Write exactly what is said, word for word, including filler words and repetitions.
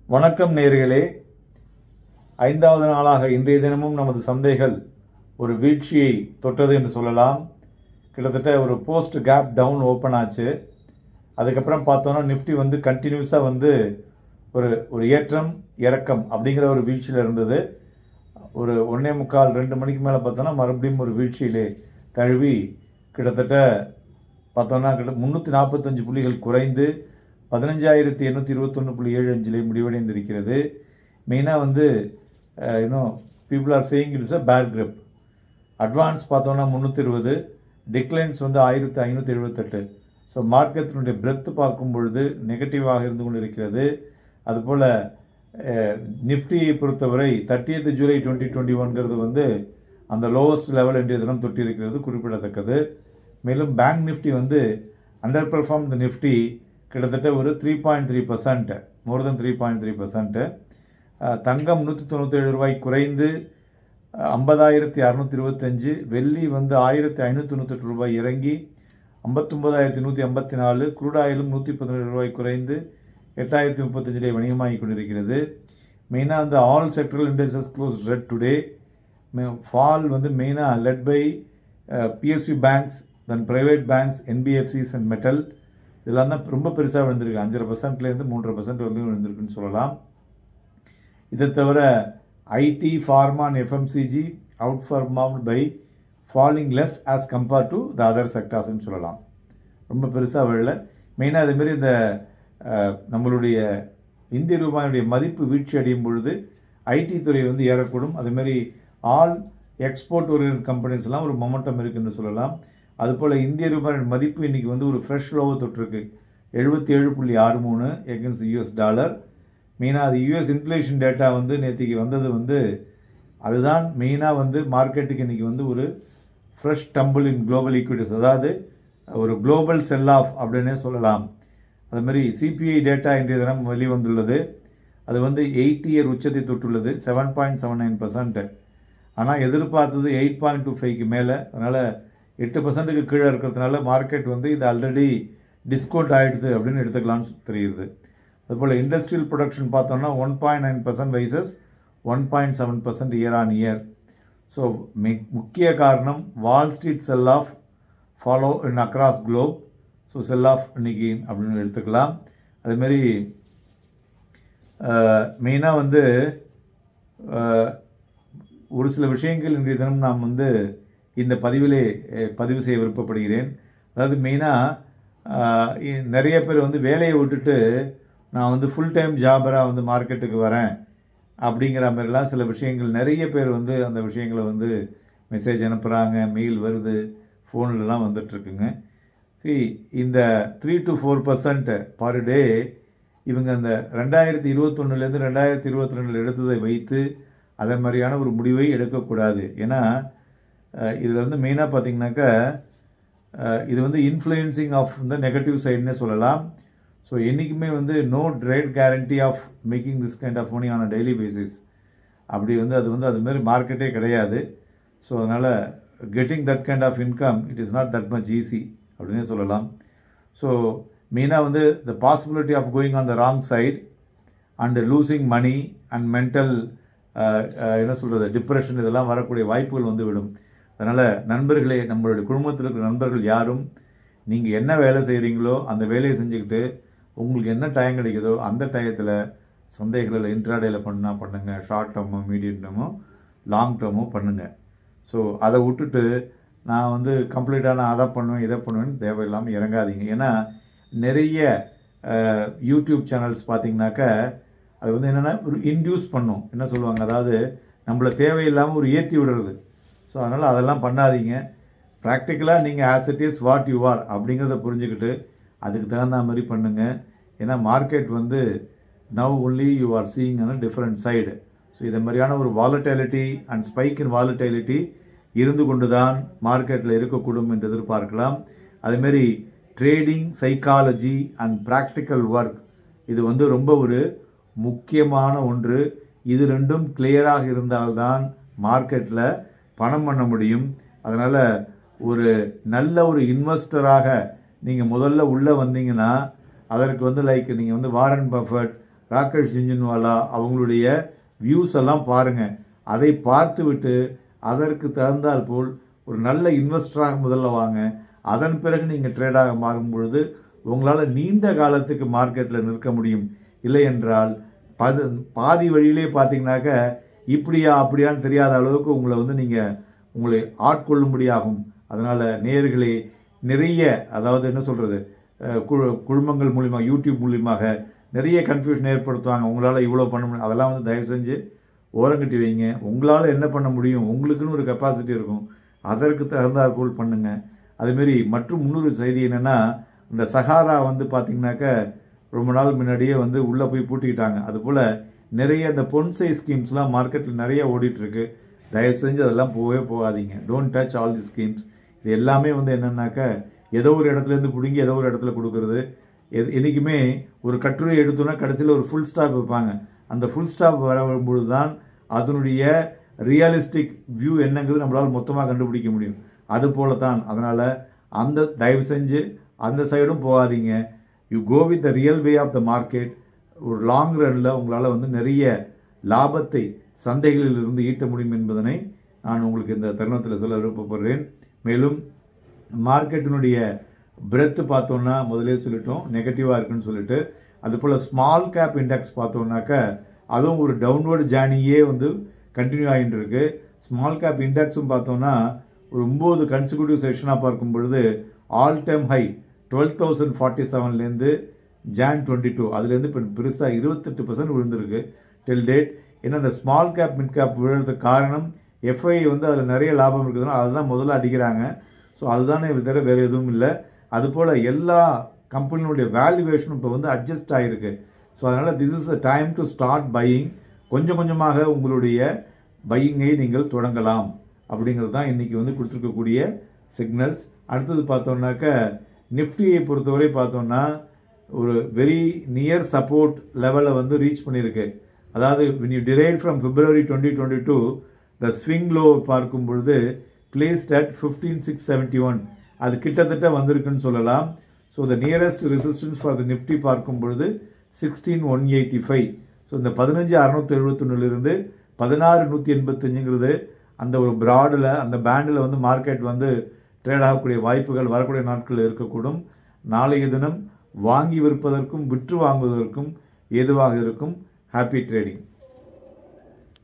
வணக்கம் நேயர்களே. ஐந்தாவது நாளாக இன்றைய தினமும் நமது சந்தைகள் ஒரு வீழ்ச்சியை தொட்டது என்று சொல்லலாம். கிட்டத்தட்ட ஒரு போஸ்ட் கேப் டவுன் ஓப்பன் ஆச்சு. அதுக்கப்புறம் பார்த்தோன்னா நிஃப்டி வந்து கண்டினியூஸாக வந்து ஒரு ஒரு ஏற்றம் இறக்கம் அப்படிங்கிற ஒரு வீழ்ச்சியில் இருந்தது. ஒரு ஒன்றே முக்கால் ரெண்டு மணிக்கு மேலே பார்த்தோன்னா மறுபடியும் ஒரு வீழ்ச்சியிலே தழுவி கிட்டத்தட்ட பார்த்தோன்னா கிட்ட முந்நூற்றி நாற்பத்தஞ்சு புள்ளிகள் குறைந்து பதினஞ்சாயிரத்தி எண்ணூற்றி இருபத்தொன்று புள்ளி ஏழு அஞ்சிலே முடிவடைந்திருக்கிறது. மெயினாக வந்து இன்னும் people are saying it's a bad grip. Advance பார்த்தோன்னா முந்நூற்றி இருபது, டிக்ளைன்ஸ் வந்து ஆயிரத்தி ஐநூற்றி எழுபத்தெட்டு. ஸோ மார்க்கெட்டினுடைய பிரெத்து பார்க்கும் பொழுது நெகட்டிவாக இருந்து கொண்டு இருக்கிறது. அதுபோல் நிஃப்டியை பொறுத்தவரை தேர்ட்டியத் ஜூலை டுவெண்ட்டி டுவெண்ட்டி ஒன்கிறது வந்து அந்த லோவஸ்ட் லெவல் இன்றைய தினம் தொட்டிருக்கிறது, குறிப்பிடத்தக்கது. மேலும் பேங்க் நிஃப்டி வந்து அண்டர் பெர்ஃபார்ம் த நிஃப்டி கிட்டத்தட்ட ஒரு three point three percent more than three point three percent. தங்கம் நூற்றி தொண்ணூற்றேழு ரூபாய் குறைந்து ஐம்பதாயிரத்தி அறுநூற்றி இருபத்தஞ்சு, வெள்ளி வந்து ஆயிரத்தி ஐநூற்றி தொண்ணூத்தெட்டு ரூபாய் இறங்கி ஐம்பத்தொம்பதாயிரத்தி நூற்றி ஐம்பத்தி நாலு, குரூடாயிலும் நூற்றி பதினேழு ரூபாய் குறைந்து எட்டாயிரத்தி முப்பத்தஞ்சிலே வணிகமாகி கொண்டிருக்கிறது. மெயினாக அந்த all sectoral indices close red today. Fall வந்து மெயினாக led by PSU banks, then private banks, NBFCs and metal. இதெல்லாம் தான் ரொம்ப பெருசாக விழுந்திருக்கு. அஞ்சரை பர்சன்ட்லேருந்து மூன்றரை பர்சன்ட் வரைக்கும் விழுந்திருக்குன்னு சொல்லலாம். இதை தவிர IT, pharma and FMCG outperformed by falling less as compared to the other செக்டார்ஸ்ன்னு சொல்லலாம். ரொம்ப பெருசாக விழல. மெயினாக அதேமாரி இந்த நம்மளுடைய இந்திய ரூபாயுடைய மதிப்பு வீழ்ச்சி அடையும் பொழுது ஐடி துறை வந்து ஏறக்கூடும். அதேமாரி ஆல் எக்ஸ்போர்ட் ஓரியன்ட் கம்பெனிஸ்லாம் ஒரு மொமெண்டம் இருக்குன்னு சொல்லலாம். அதுபோல் இந்திய ரூபாய் மதிப்பு இன்றைக்கி வந்து ஒரு ஃப்ரெஷ் லோவை தொட்டிருக்கு, எழுபத்தி ஏழு புள்ளி ஆறு மூணு எகென்ஸ்ட் யூஎஸ் டாலர். மெயினாக அது யூஎஸ் இன்ஃப்ளேஷன் டேட்டா வந்து நேற்றுக்கு வந்தது வந்து அதுதான் மெயினாக வந்து மார்க்கெட்டுக்கு இன்றைக்கி வந்து ஒரு fresh tumble in global equities, அதாவது ஒரு குளோபல் செல் ஆஃப் அப்படின்னே சொல்லலாம். அதுமாதிரி சிபிஐ டேட்டா இன்றைய தினம் வெளிவந்துள்ளது. அது வந்து எயிட் இயர் உச்சத்தை தொட்டுள்ளது, seven point seven nine percent. ஆனால் எதிர்பார்த்தது எயிட் பாயிண்ட் டூ ஃபைவ்க்கு மேலே. அதனால் எட்டு பர்சன்ட்டுக்கு கீழே இருக்கிறதுனால மார்க்கெட் வந்து இது ஆல்ரெடி டிஸ்கவுண்ட் ஆகிடுது அப்படின்னு எடுத்துக்கலாம்னு தெரியுது. அதுபோல் இண்டஸ்ட்ரியல் ப்ரொடக்ஷன் பார்த்தோம்னா one point nine percent versus one point seven percent year on year. So முக்கிய காரணம் Wall Street sell off following across globe. So sell off இன்னைக்கு அப்படின்னு எடுத்துக்கலாம். அதேமாரி மெயினாக வந்து ஒரு சில விஷயங்கள் இன்றைய தினம் நாம் வந்து இந்த பதிவிலே பதிவு செய்ய விருப்பப்படுகிறேன். அதாவது மெயினாக நிறைய பேர் வந்து வேலையை விட்டுட்டு நான் வந்து ஃபுல் டைம் ஜாபராக வந்து மார்க்கெட்டுக்கு வரேன் அப்படிங்கிற மாதிரிலாம் சில விஷயங்கள் நிறைய பேர் வந்து அந்த விஷயங்களை வந்து மெசேஜ் அனுப்புகிறாங்க, மெயில் வருது, ஃபோன்லலாம் வந்துட்டுருக்குங்க. சரி, இந்த three to four percent per day இவங்க அந்த ரெண்டாயிரத்தி இருபத்தொன்னுலேருந்து ரெண்டாயிரத்தி இருபத்தி ரெண்டில் எடுத்ததை வைத்து அதே மாதிரியான ஒரு முடிவை எடுக்கக்கூடாது. ஏன்னா இதில் வந்து மெயினாக பார்த்தீங்கன்னாக்கா இது வந்து இன்ஃப்ளூயன்சிங் ஆஃப் த நெகட்டிவ் சைடுன்னே சொல்லலாம். ஸோ என்றைக்குமே வந்து no trade guarantee of making this kind of money on a daily basis. அப்படி வந்து அது வந்து அதுமாரி மார்க்கெட்டே கிடையாது. ஸோ அதனால் getting that kind of income it is not that much easy அப்படின்னே சொல்லலாம். ஸோ மெயினாக வந்து the possibility of going on the wrong side and losing money and mental என்ன சொல்கிறது டிப்ரெஷன் இதெல்லாம் வரக்கூடிய வாய்ப்புகள் வந்து விடும். அதனால் நண்பர்களே, நம்மளுடைய குடும்பத்தில் இருக்கிற நண்பர்கள் யாரும் நீங்கள் என்ன வேலை செய்கிறீங்களோ அந்த வேலையை செஞ்சுக்கிட்டு உங்களுக்கு என்ன டைம் கிடைக்குதோ அந்த டயத்தில் சந்தைகளில் இன்ட்ராடேயில் பண்ணால் பண்ணுங்கள். ஷார்ட் டேர்மோ மீடியம் டேர்மோ லாங் டேர்மோ பண்ணுங்கள். ஸோ அதை விட்டுட்டு நான் வந்து கம்ப்ளீட்டாக நான் அதை பண்ணுவேன் இதை பண்ணுவேன்னு தேவையில்லாமல் இறங்காதீங்க. ஏன்னா நிறைய யூடியூப் சேனல்ஸ் பார்த்தீங்கன்னாக்கா அது வந்து என்னென்னா ஒரு இன்டியூஸ் பண்ணும், என்ன சொல்லுவாங்க, அதாவது நம்மளை தேவையில்லாமல் ஒரு ஏற்றி விடுறது. ஸோ அதனால் அதெல்லாம் பண்ணாதீங்க. ப்ராக்டிக்கலாக நீங்கள் as it is what you are அப்படிங்கிறத புரிஞ்சுக்கிட்டு அதுக்கு தகுந்த மாதிரி பண்ணுங்கள். ஏன்னா மார்க்கெட் வந்து now only you are seeing an different side. So இதை மாதிரியான ஒரு volatility and spike in volatility இருந்து கொண்டு தான் மார்க்கெட்டில் இருக்கக்கூடும் என்று எதிர்பார்க்கலாம். அதேமாரி trading psychology and practical work இது வந்து ரொம்ப ஒரு முக்கியமான ஒன்று. இது ரெண்டும் கிளியராக இருந்தால்தான் மார்க்கெட்டில் பணம் பண்ண முடியும். அதனால் ஒரு நல்ல ஒரு இன்வெஸ்டராக நீங்கள் முதல்ல உள்ளே வந்தீங்கன்னா அதற்கு வந்து லைக் நீங்கள் வந்து வாரன் பஃபட், ராகேஷ் ஜுன்ஜுன்வாலா அவங்களுடைய வியூஸ் எல்லாம் பாருங்கள். அதை பார்த்து விட்டு அதற்கு தகுந்தால் போல் ஒரு நல்ல இன்வெஸ்டராக முதல்ல வாங்க. அதன் பிறகு நீங்கள் ட்ரேடாக மாறும் பொழுது உங்களால் நீண்ட காலத்துக்கு மார்க்கெட்டில் நிற்க முடியும். இல்லை என்றால் பது பாதி வழியிலே பார்த்தீங்கன்னாக்க இப்படியா அப்படியான்னு தெரியாத அளவுக்கு உங்களை வந்து நீங்கள் உங்களை ஆட்கொள்ளும்படியாகும். அதனால் நேயர்களே, நிறைய அதாவது என்ன சொல்கிறது குழு குழுமங்கள் மூலியமாக யூடியூப் மூலியமாக நிறைய கன்ஃபியூஷன் ஏற்படுத்துவாங்க. உங்களால் இவ்வளோ பண்ண முடியும், அதெல்லாம் வந்து தயவு செஞ்சு ஓரங்கட்டி வைங்க. உங்களால் என்ன பண்ண முடியும், உங்களுக்குன்னு ஒரு கெப்பாசிட்டி இருக்கும், அதற்கு தகுந்தாற் போல் பண்ணுங்கள். அதுமாரி மற்றும் இன்னொரு செய்தி என்னென்னா, இந்த சஹாரா வந்து பார்த்திங்கனாக்க ரொம்ப நாள் முன்னாடியே வந்து உள்ளே போய் பூட்டிக்கிட்டாங்க. அதுபோல் நிறைய இந்த பொன்சை ஸ்கீம்ஸ்லாம் மார்க்கெட்டில் நிறைய ஓடிட்டுருக்கு. தயவு செஞ்சு அதெல்லாம் போகவே போகாதீங்க. Don't touch all the schemes. இது எல்லாமே வந்து என்னென்னாக்க ஏதோ ஒரு இடத்துலேருந்து பிடுங்கி ஏதோ ஒரு இடத்துல கொடுக்குறது. எது என்றைக்குமே ஒரு கட்டுரை எடுத்தோன்னா கடைசியில் ஒரு ஃபுல் ஸ்டாப் வைப்பாங்க. அந்த ஃபுல் ஸ்டாப் வர வரும்பொழுது தான் அதனுடைய ரியலிஸ்டிக் வியூ என்னங்கிறது நம்மளால் மொத்தமாக கண்டுபிடிக்க முடியும். அது போல தான். அதனால் அந்த தயவு செஞ்சு அந்த சைடும் போகாதீங்க. You go with the real way of the market. ஒரு லாங் ரனில் உங்களால் வந்து நிறைய லாபத்தை சந்தைகளில் இருந்து ஈட்ட முடியும் என்பதனை நான் உங்களுக்கு இந்த தருணத்தில் சொல்ல விருப்பப்படுறேன். மேலும் மார்க்கெட்டினுடைய பிரெத்து பார்த்தோன்னா முதலே சொல்லிட்டோம், நெகட்டிவாக இருக்குன்னு சொல்லிட்டு. அதுபோல் ஸ்மால் கேப் இண்டெக்ஸ் பார்த்தோன்னாக்க அதுவும் ஒரு டவுன்வர்டு ஜேர்னியே வந்து கண்டினியூ ஆகிட்டு இருக்கு. ஸ்மால் கேப் இண்டெக்ஸும் பார்த்தோன்னா ஒரு ஒம்பது கன்சிக்யூட்டிவ் செஷனாக பார்க்கும் பொழுது all time high twelve thousand forty செவன்லேருந்து ஜான் டுவெண்ட்டி டூ அதுலேருந்து இப்போ பெருசாக இருபத்தெட்டு பர்சன்ட் விழுந்திருக்கு டில் டேட். ஏன்னா இந்த ஸ்மால் கேப் மிட் கேப் விழுறதுக்கு காரணம் எஃப்ஐ வந்து அதில் நிறைய லாபம் இருக்குதுன்னா அதுதான் முதல்ல அடிக்கிறாங்க. ஸோ அதுதானே தவிர வேறு எதுவும் இல்லை. அதுபோல் எல்லா கம்பெனிகளுடைய வேல்யூவேஷனும் இப்போ வந்து அட்ஜஸ்ட் ஆகிருக்கு. ஸோ அதனால் this is the time to start buying. கொஞ்சம் கொஞ்சமாக உங்களுடைய பையிங்கை நீங்கள் தொடங்கலாம் அப்படிங்கிறது தான் இன்றைக்கி வந்து கொடுத்துருக்கக்கூடிய சிக்னல்ஸ். அடுத்தது பார்த்தோம்னாக்க நிஃப்டியை பொறுத்தவரை பார்த்தோம்னா ஒரு வெரி நியர் சப்போர்ட் லெவலில் வந்து ரீச் பண்ணியிருக்கு. அதாவது when you derived from February twenty twenty-two the swing low பார்க்கும் பொழுது placed at fifteen thousand six hundred seventy-one அது கிட்டத்தட்ட வந்திருக்குன்னு சொல்லலாம். So the nearest resistance for the Nifty பார்க்கும் பொழுது sixteen thousand one hundred eighty-five. So இந்த பதினஞ்சு அறுநூற்றி எழுபத்தொன்னுலேருந்து பதினாறு நூற்றி எண்பத்தஞ்சுங்கிறது அந்த ஒரு ப்ராடில் அந்த பேண்டில் வந்து மார்க்கெட் வந்து ட்ரேட் ஆகக்கூடிய வாய்ப்புகள் வரக்கூடிய நாட்களில் இருக்கக்கூடும். நாளைய தினம் வாங்கி விற்பதற்கும் விற்று வாங்குவதற்கும் ஏதுவாக இருக்கும். Happy trading.